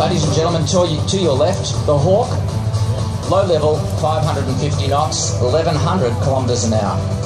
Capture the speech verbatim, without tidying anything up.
ladies and gentlemen, to, you, to your left, the Hawk, low level, five hundred fifty knots, eleven hundred kilometres an hour.